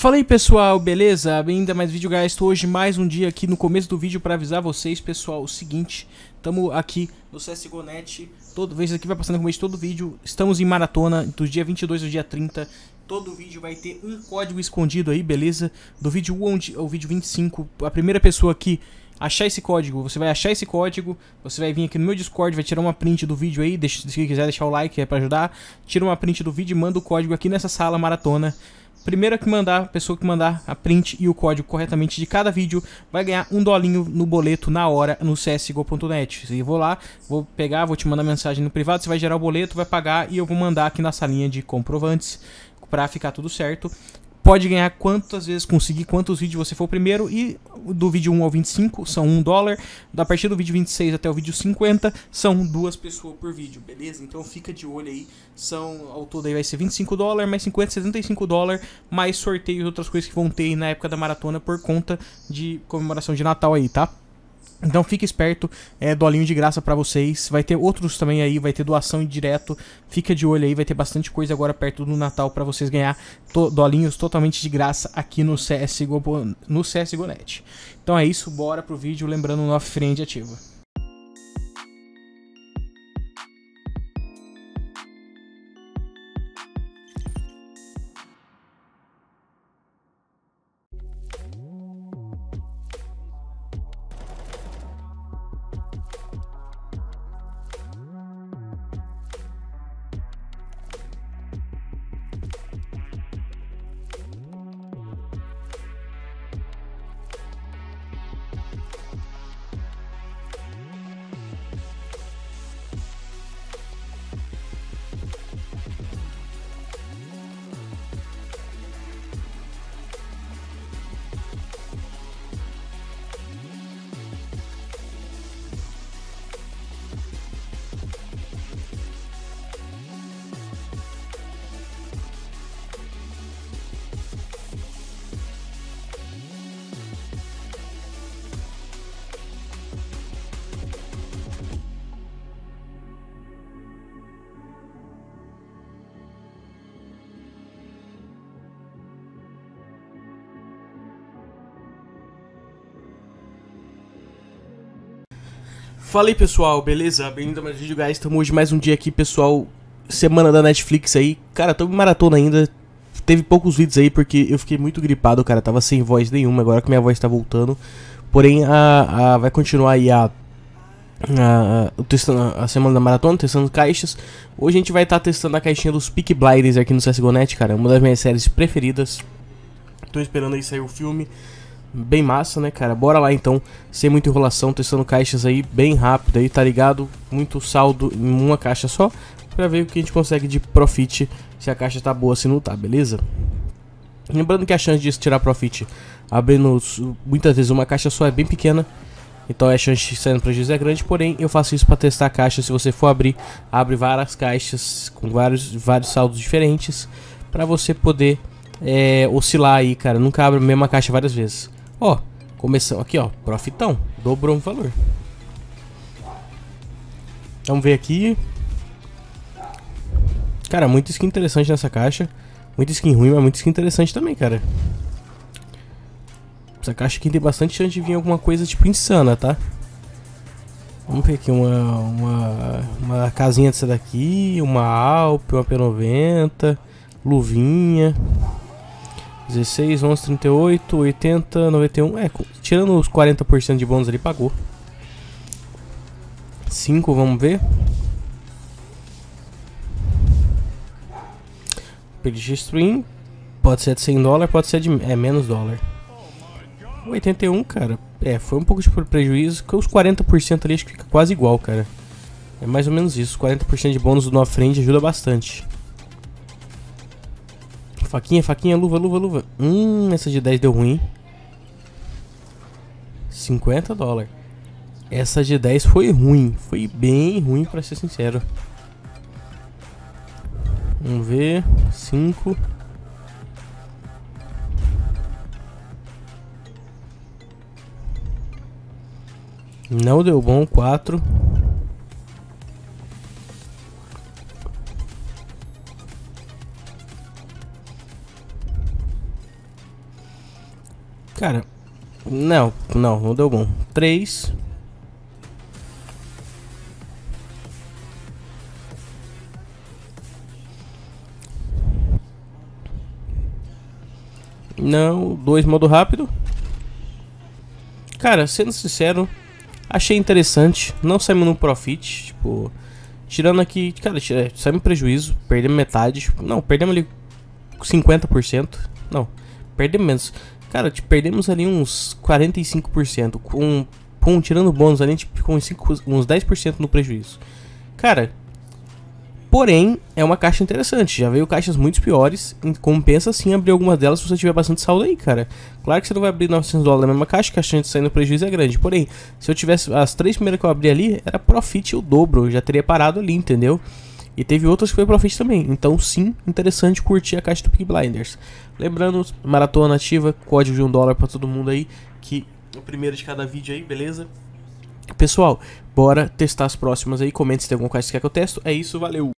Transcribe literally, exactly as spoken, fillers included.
Fala aí pessoal, beleza? Bem-vindo a mais vídeo, guys. Estou hoje mais um dia aqui no começo do vídeo para avisar vocês, pessoal, o seguinte. Estamos aqui no C S G O ponto net, toda vez aqui vai passando no começo de todo vídeo. Estamos em maratona, do dia vinte e dois ao dia trinta. Todo vídeo vai ter um código escondido aí, beleza? Do vídeo um ao vídeo vinte e cinco, a primeira pessoa que achar esse código, você vai achar esse código, você vai vir aqui no meu Discord, vai tirar uma print do vídeo aí, deixa, se quiser deixar o like, é pra ajudar. Tira uma print do vídeo e manda o código aqui nessa sala maratona. Primeira que mandar, a pessoa que mandar a print e o código corretamente de cada vídeo vai ganhar um dolinho no boleto na hora no C S G O ponto net. Eu vou lá, vou pegar, vou te mandar mensagem no privado, você vai gerar o boleto, vai pagar e eu vou mandar aqui na salinha de comprovantes pra ficar tudo certo. Pode ganhar quantas vezes conseguir, quantos vídeos você for primeiro. E do vídeo um ao vinte e cinco são um dólar. Da partir do vídeo vinte e seis até o vídeo cinquenta são duas pessoas por vídeo, beleza? Então fica de olho aí. São, ao todo aí vai ser vinte e cinco dólares, mais cinquenta, setenta e cinco dólares. Mais sorteios e outras coisas que vão ter aí na época da maratona por conta de comemoração de Natal aí, tá? Então fica esperto, é dolinho de graça pra vocês. Vai ter outros também aí, vai ter doação direto. Fica de olho aí, vai ter bastante coisa agora perto do Natal pra vocês ganhar to dolinhos totalmente de graça aqui no C S G O, no C S G O ponto net. Então é isso, bora pro vídeo, lembrando o nosso friend ativo. Fala aí pessoal, beleza? Bem-vindo a mais um vídeo, guys. Estamos hoje mais um dia aqui, pessoal. Semana da Netflix aí. Cara, tô em maratona ainda. Teve poucos vídeos aí porque eu fiquei muito gripado, cara. Tava sem voz nenhuma, agora que minha voz tá voltando. Porém, a, a, vai continuar aí a, a, a, testando a semana da maratona, testando caixas. Hoje a gente vai estar tá testando a caixinha dos Peaky Blinders aqui no C S G O ponto net, cara. Uma das minhas séries preferidas. Tô esperando aí sair o filme. Bem massa, né, cara? Bora lá então, sem muita enrolação, testando caixas aí bem rápido aí, tá ligado? Muito saldo em uma caixa só, pra ver o que a gente consegue de profit, se a caixa tá boa, se não tá, beleza? Lembrando que a chance de tirar profit abrindo muitas vezes uma caixa só é bem pequena, então a chance de sair no prejuízo é grande, porém eu faço isso pra testar a caixa. Se você for abrir, abre várias caixas com vários, vários saldos diferentes, pra você poder é, oscilar aí, cara. Nunca abre a mesma caixa várias vezes. Ó, começamos aqui, ó, profitão, dobrou o valor. Vamos ver aqui. Cara, muita skin interessante nessa caixa. Muita skin ruim, mas muita skin interessante também, cara. Essa caixa aqui tem bastante chance de vir alguma coisa tipo insana, tá? Vamos ver aqui uma, uma, uma casinha dessa daqui, uma Alp, uma P noventa, luvinha. dezesseis, onze, trinta e oito, oitenta, noventa e um. É, tirando os quarenta por cento de bônus ali, pagou. cinco, vamos ver. P G Stream. Pode ser de cem dólares, pode ser de é, menos dólar. oitenta e um, cara. É, foi um pouco de prejuízo. Que os quarenta por cento ali acho que fica quase igual, cara. É mais ou menos isso. quarenta por cento de bônus do frente ajuda bastante. Faquinha, faquinha, luva, luva, luva. Hum, essa de dez deu ruim. cinquenta dólares. Essa de dez foi ruim. Foi bem ruim, pra ser sincero. Vamos ver. cinco. Não deu bom. quatro. Cara, não, não, não deu bom. Três. Não, dois modo rápido. Cara, sendo sincero, achei interessante. Não saímos no profit, tipo, tirando aqui, cara, saímos prejuízo, perdemos metade, tipo, não, perdemos ali cinquenta por cento. Não, perdemos menos. Cara, tipo, perdemos ali uns quarenta e cinco por cento com, com tirando bônus ali, tipo, com uns, cinco, uns dez por cento no prejuízo. Cara, porém, é uma caixa interessante. Já veio caixas muito piores. Compensa sim abrir algumas delas se você tiver bastante saldo aí, cara. Claro que você não vai abrir novecentos dólares na mesma caixa, que a chance de sair no prejuízo é grande. Porém, se eu tivesse as três primeiras que eu abri ali, era profit o dobro. Eu já teria parado ali, entendeu? E teve outras que foi profit também. Então, sim, interessante curtir a caixa do Peaky Blinders. Lembrando, maratona ativa, código de um dólar pra todo mundo aí. Que o primeiro de cada vídeo aí, beleza? Pessoal, bora testar as próximas aí. Comente se tem alguma coisa que quer que eu testo. É isso, valeu!